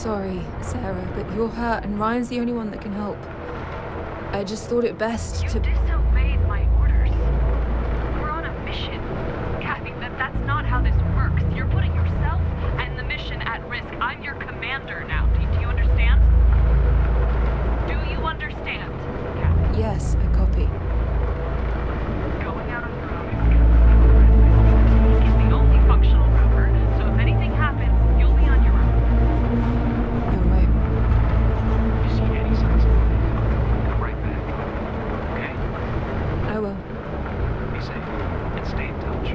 sorry, Sarah, but you're hurt and Ryan's the only one that can help. I just thought it best to... You disobeyed my orders. We're on a mission. Kathy, that's not how this works. You're putting yourself and the mission at risk. I'm your commander now. Do you understand? Do you understand, Kathy? Yes, I copy. Going out on your own is He's the only functional rover, so if anything happens, you'll be on your own. You're right. If you see any signs of life, come right back. Okay? I will. Be safe and stay in touch.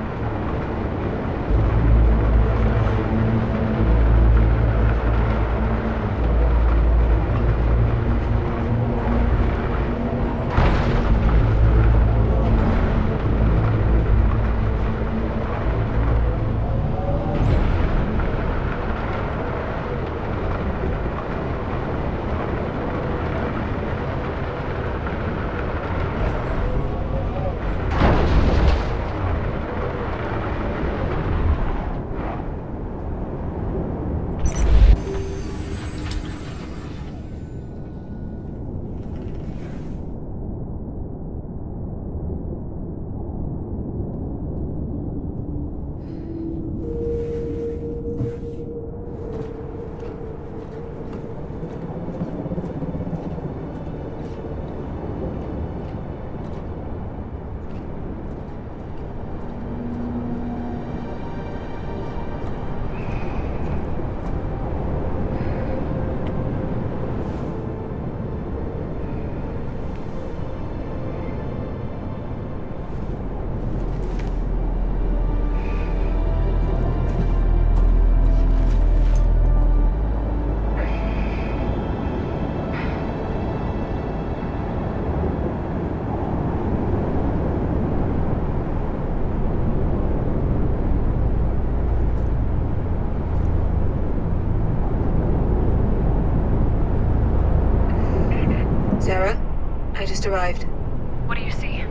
Sarah, I just arrived. What do you see?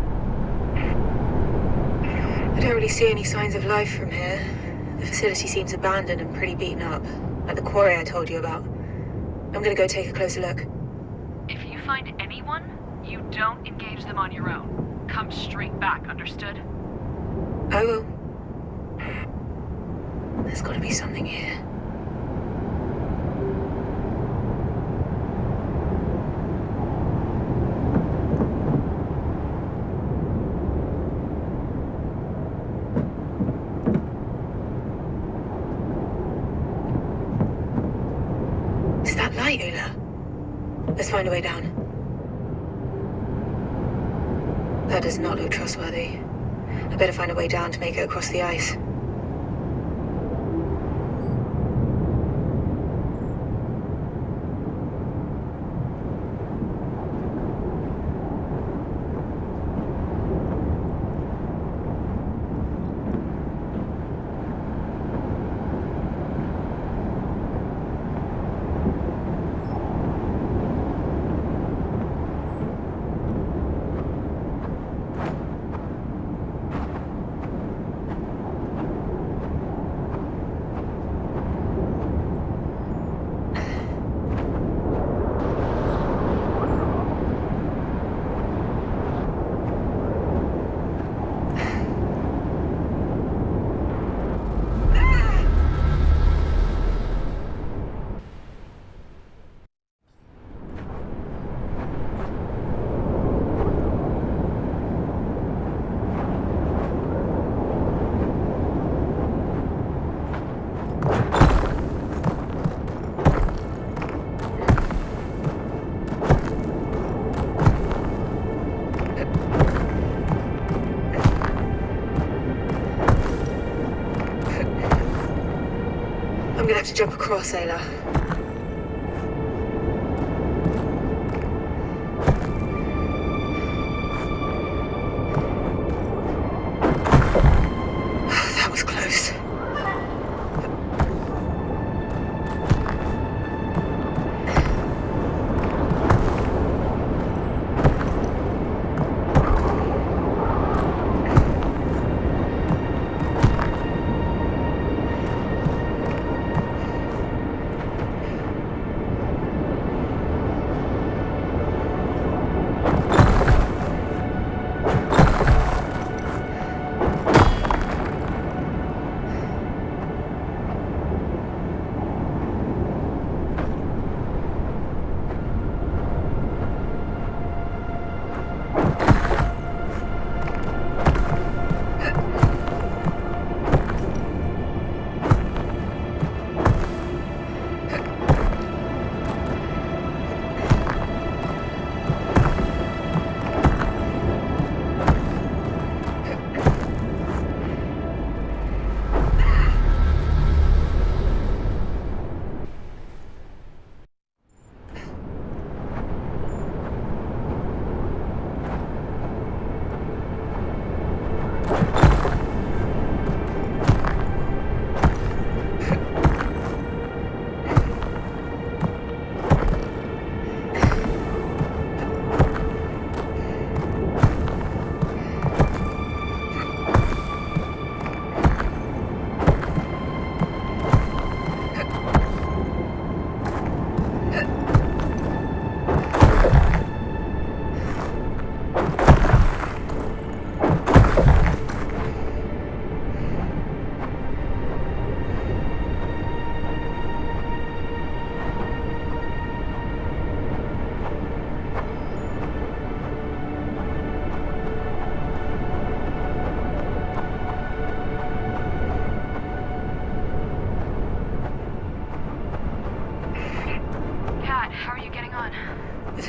I don't really see any signs of life from here. The facility seems abandoned and pretty beaten up, like the quarry I told you about. I'm gonna go take a closer look. If you find anyone, you don't engage them on your own. Come straight back, understood? I will. There's gotta be something here. It's that light, Ula. Let's find a way down. That does not look trustworthy. I better find a way down to make it across the ice. I'm gonna have to jump across, Ayla. That was close.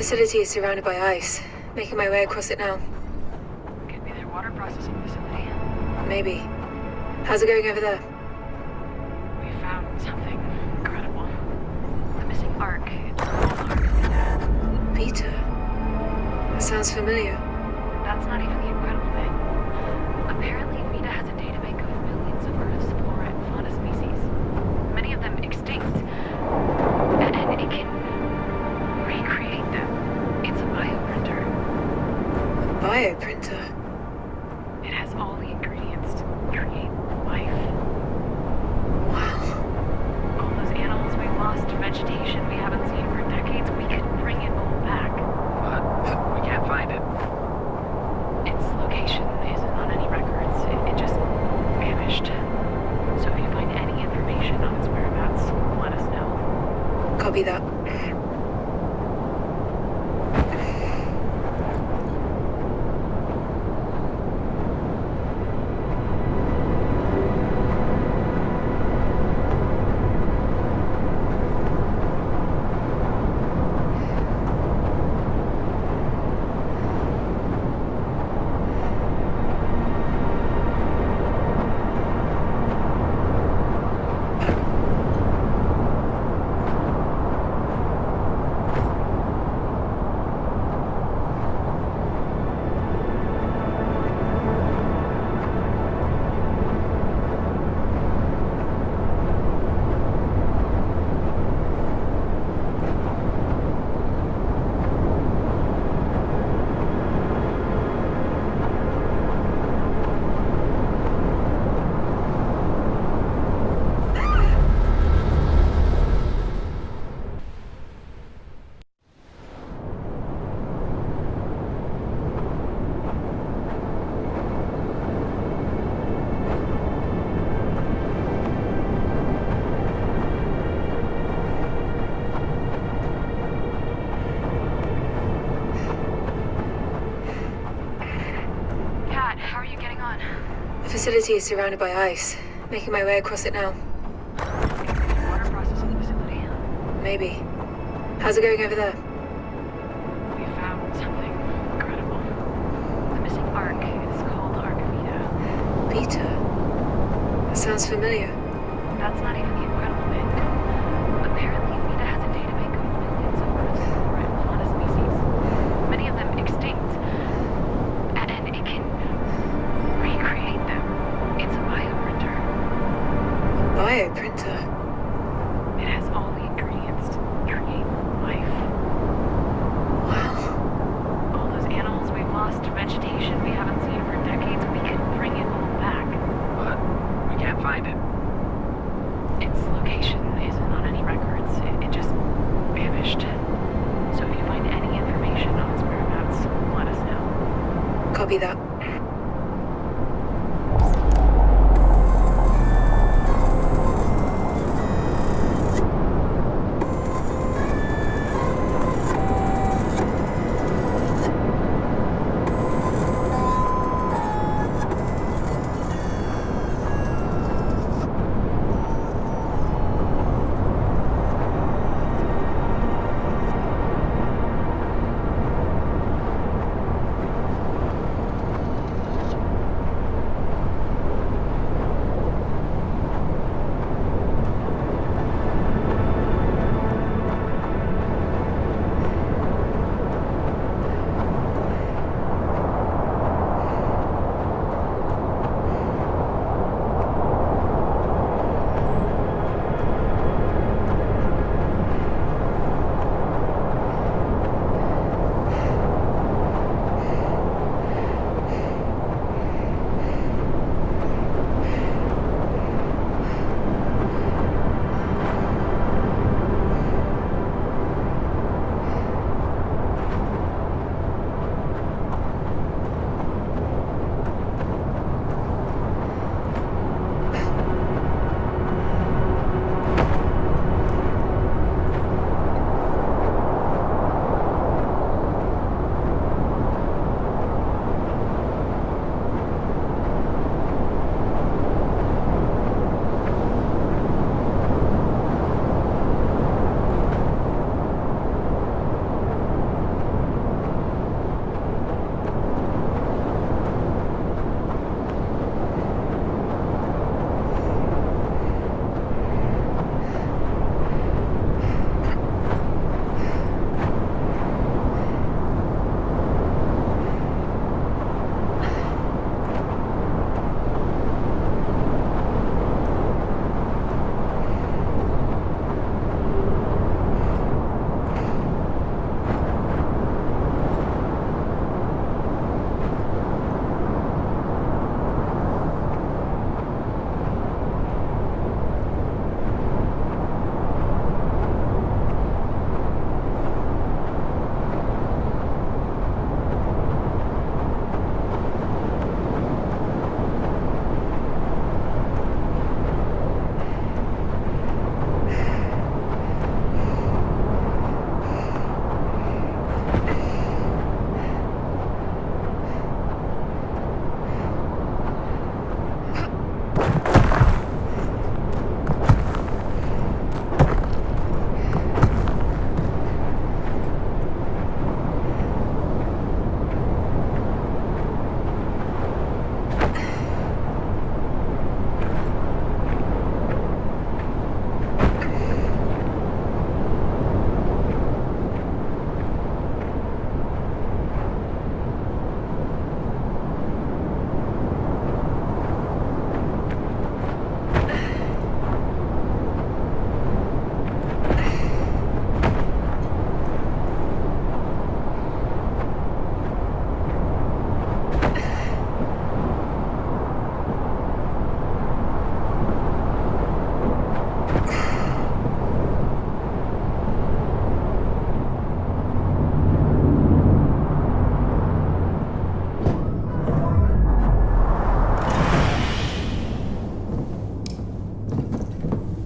facility is surrounded by ice. Making my way across it now. Could be their water processing facility. Maybe. How's it going over there? We found something incredible. The missing Ark. It's called Ark Vita. Peter. That sounds familiar. That's not even the incredible thing. Apparently, Vita has a databank of millions of Earth's flora and fauna species. Many of them extinct. And it can recreate them. It's a bioprinter. A bioprinter? It has all the ingredients to create life. Wow. All those animals we've lost, vegetation we haven't seen for decades, we could bring it all back. But we can't find it. Its location isn't on any records. It just vanished. So if you find any information on its whereabouts, let us know. Copy that. The facility is surrounded by ice. Making my way across it now. Water processing facility. Maybe. How's it going over there? We found something incredible. The missing Ark. It's called Ark Vita. Peter. That sounds familiar. That's not even the incredible thing. Apparently, Vita has a databank of millions of Earth's flora and fauna species. Many of them extinct. And it can recreate them. It's a bioprinter. A bioprinter? It has all the ingredients to create life. Wow. All those animals we've lost, vegetation we haven't seen for decades, we could bring it all back. But we can't find it. Its location isn't on any records. It just vanished. So if you find any information on its whereabouts, let us know. Copy that.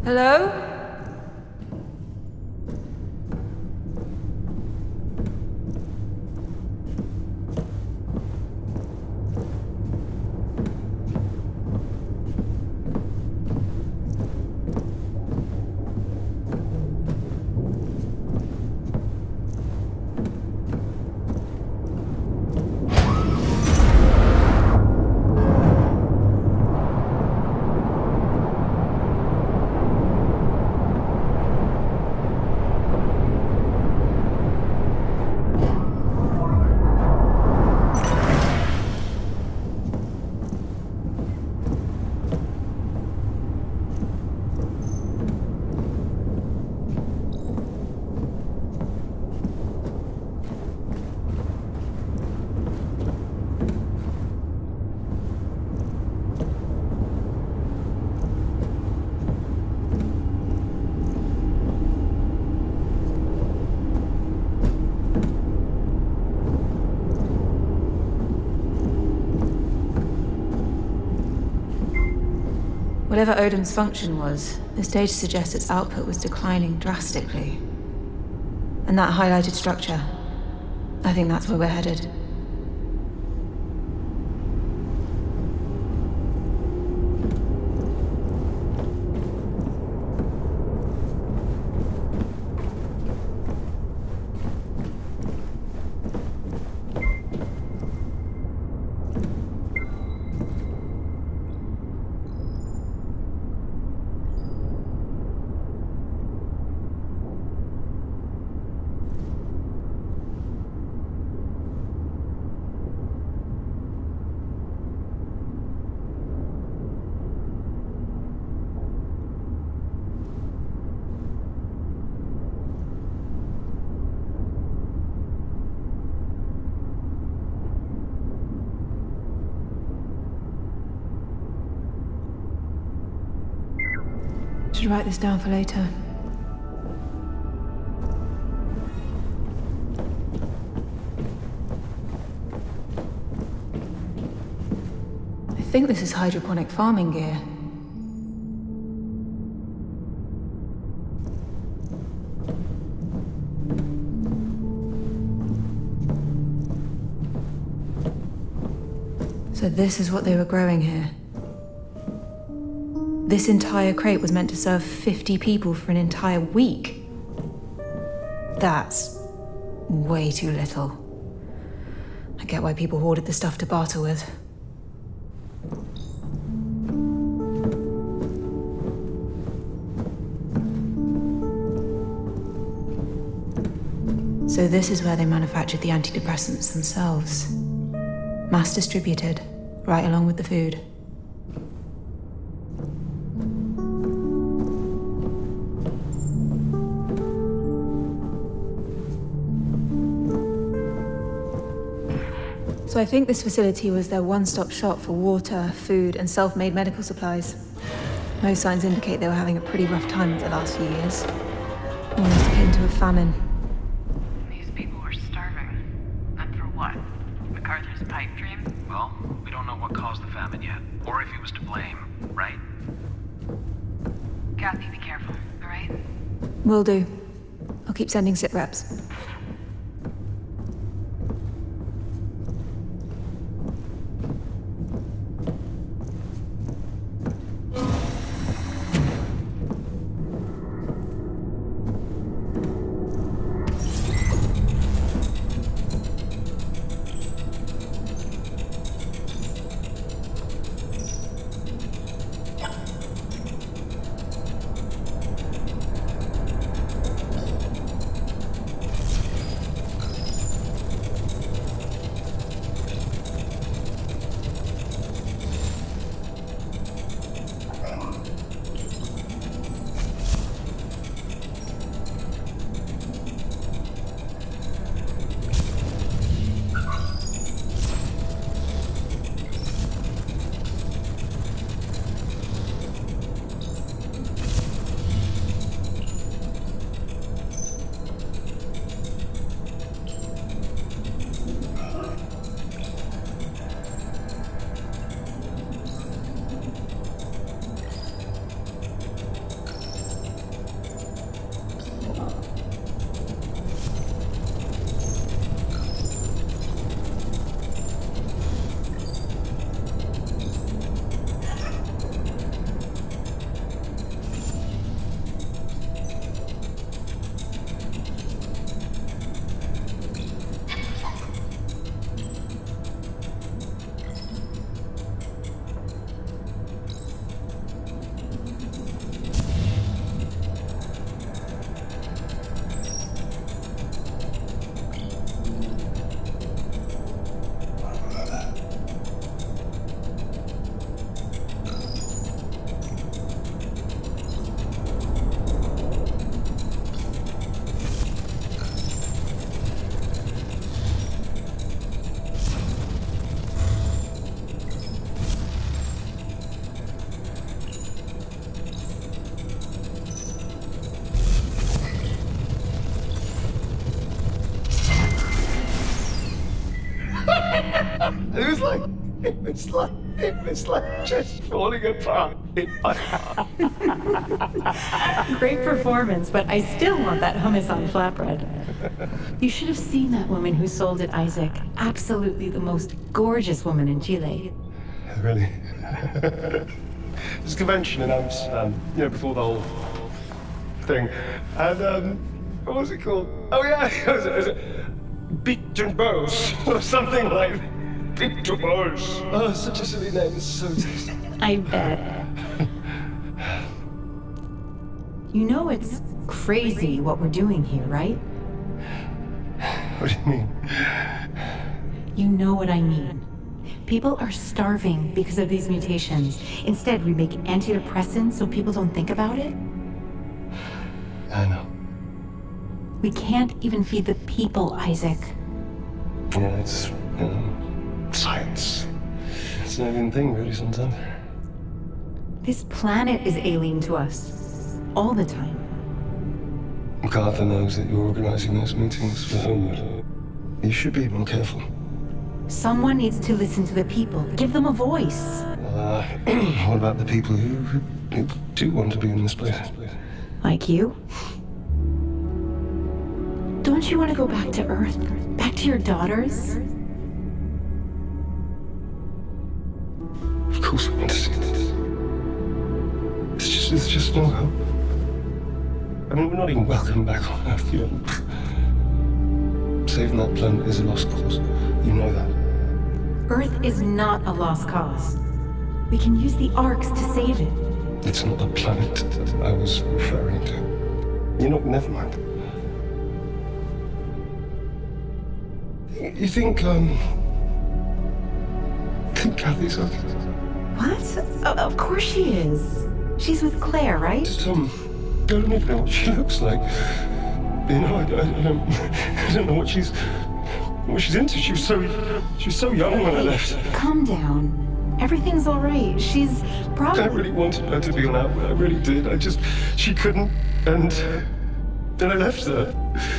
Hello? Whatever Odom's function was, this data suggests its output was declining drastically. And that highlighted structure, I think that's where we're headed. Should write this down for later. I think this is hydroponic farming gear. So this is what they were growing here. This entire crate was meant to serve 50 people for an entire week. That's way too little. I get why people hoarded the stuff to barter with. So this is where they manufactured the antidepressants themselves. Mass distributed, right along with the food. So I think this facility was their one-stop shop for water, food, and self-made medical supplies. Most signs indicate they were having a pretty rough time of the last few years. Almost akin to a famine. These people were starving. And for what? MacArthur's pipe dream? Well, we don't know what caused the famine yet, or if he was to blame, right? Kathy, be careful, alright? Will do. I'll keep sending sit reps. It was like just falling apart in my heart. Great performance, but I still want that hummus on flatbread. You should have seen that woman who sold it, Isaac. Absolutely the most gorgeous woman in Chile. Really? This convention in Amsterdam, before the whole thing. And, what was it called? Oh, yeah, was it Beach and Bows, or something like that. Beach and Bows. Oh, such a silly name, it's so tasty. I bet. You know it's crazy what we're doing here, right? What do you mean? You know what I mean. People are starving because of these mutations. Instead, we make antidepressants so people don't think about it. I know. We can't even feed the people, Isaac. Yeah, it's, science. It's not even a thing, really, sometimes. This planet is alien to us. All the time. MacArthur knows that you're organizing those meetings for Homewood. You should be more careful. Someone needs to listen to the people. Give them a voice. What about the people who do want to be in this place? Like you? Don't you want to go back to Earth? Back to your daughters? Of course I want to see this. It's just no hope. I mean, we're not even welcome back on Earth, Saving that planet is a lost cause. You know that. Earth is not a lost cause. We can use the arcs to save it. It's not the planet that I was referring to. Never mind. You think Kathy's okay? What? Of course she is. She's with Claire, right? Just, I don't even know what she looks like. I don't know what she's into. She was so young when I left. Calm down. Everything's all right. She's probably... I really wanted her to be on Outward. I really did. She couldn't, and then I left her.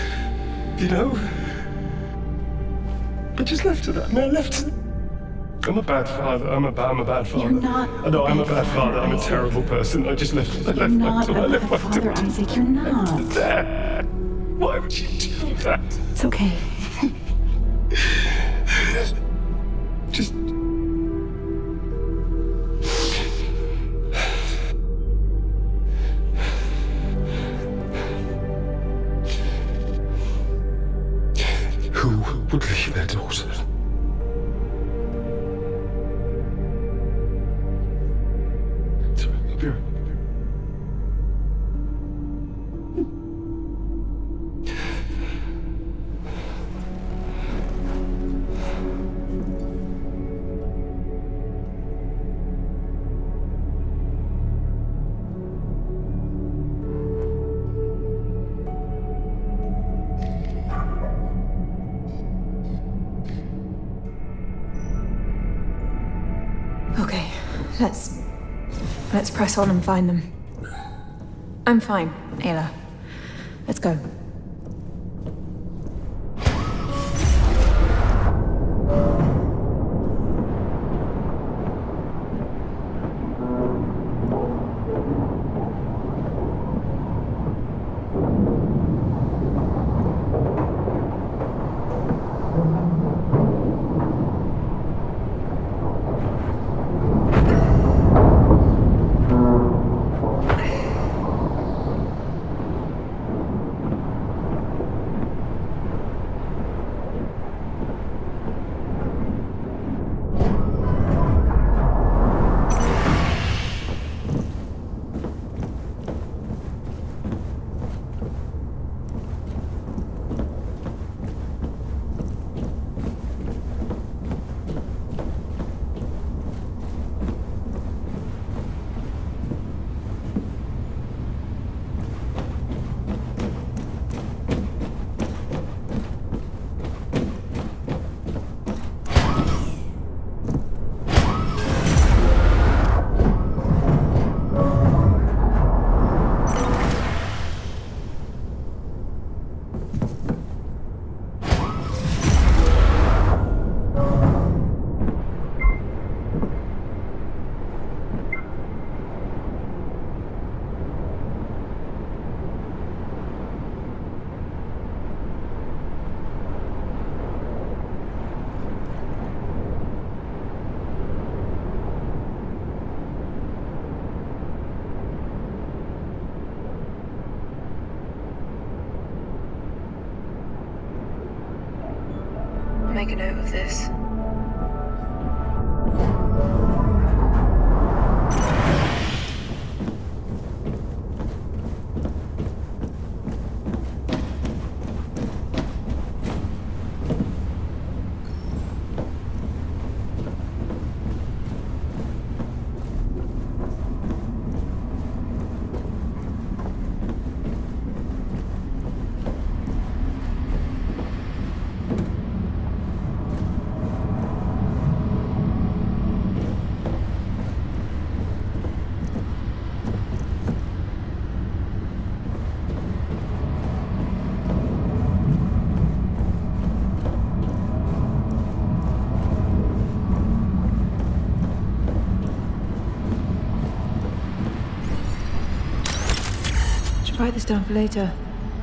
I just left her that. I left her. I'm a bad father. I'm a bad father. You're not. No, I'm a bad father. I'm a terrible person. I just left. You're not a bad father, Isaac. You're not. Dad, why would you do that? It's okay. Just. Who would leave their daughter? Sorry, I'll be right back. Okay, let's press on and find them. I'm fine, Ayla. Let's go. make a note of this. Write this down for later.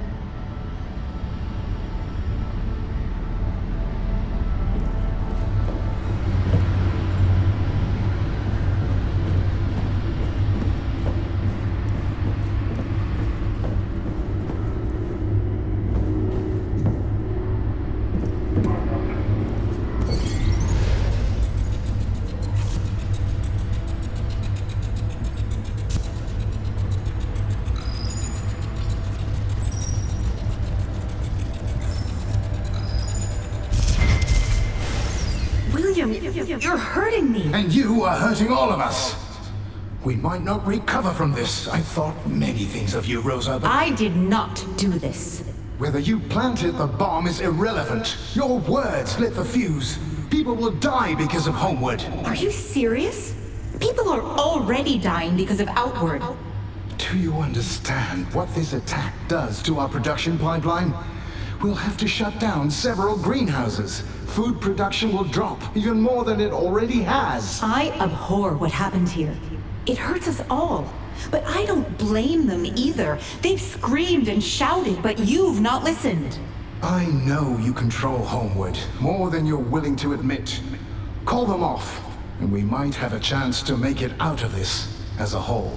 You're hurting me. And you are hurting all of us. We might not recover from this. I thought many things of you, Rosa, but I did not do this. whether you planted the bomb is irrelevant. Your words lit the fuse. People will die because of Homeward. Are you serious? People are already dying because of Outward. Do you understand what this attack does to our production pipeline? We'll have to shut down several greenhouses. Food production will drop, even more than it already has. I abhor what happened here. It hurts us all. But I don't blame them either. They've screamed and shouted, but you've not listened. I know you control Homeward, more than you're willing to admit. Call them off, and we might have a chance to make it out of this as a whole.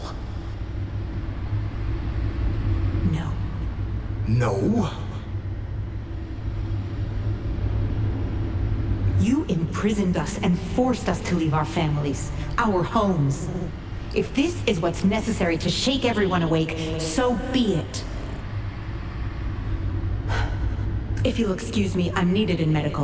No. No? You imprisoned us and forced us to leave our families, our homes. If this is what's necessary to shake everyone awake, so be it. If you'll excuse me, I'm needed in medical.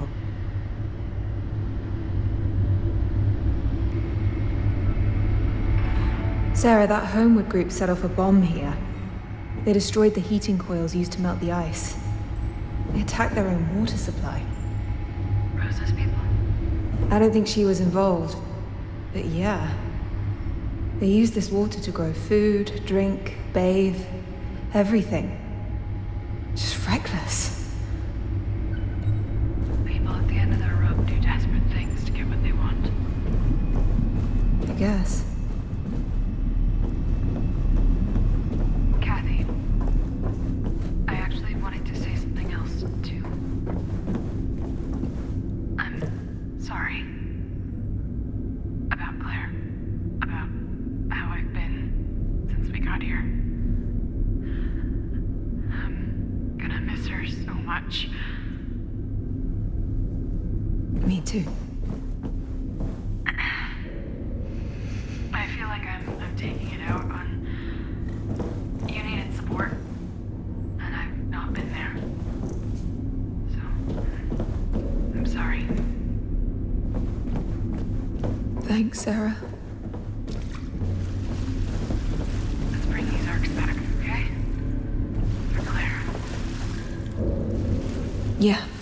Sarah, that Homeward group set off a bomb here. They destroyed the heating coils used to melt the ice. They attacked their own water supply. Rosa's people. I don't think she was involved, but yeah. They used this water to grow food, drink, bathe, everything. Just reckless. People at the end of their rope do desperate things to get what they want. I guess. Kathy, I actually wanted to say something else, too. I'm sorry. About Claire. About how I've been since we got here. I'm gonna miss her so much. Me too. I feel like I'm taking it out on... You needed support, and I've not been there. So, I'm sorry. Thanks, Sarah. Let's bring these arcs back, okay? For Claire. Yeah.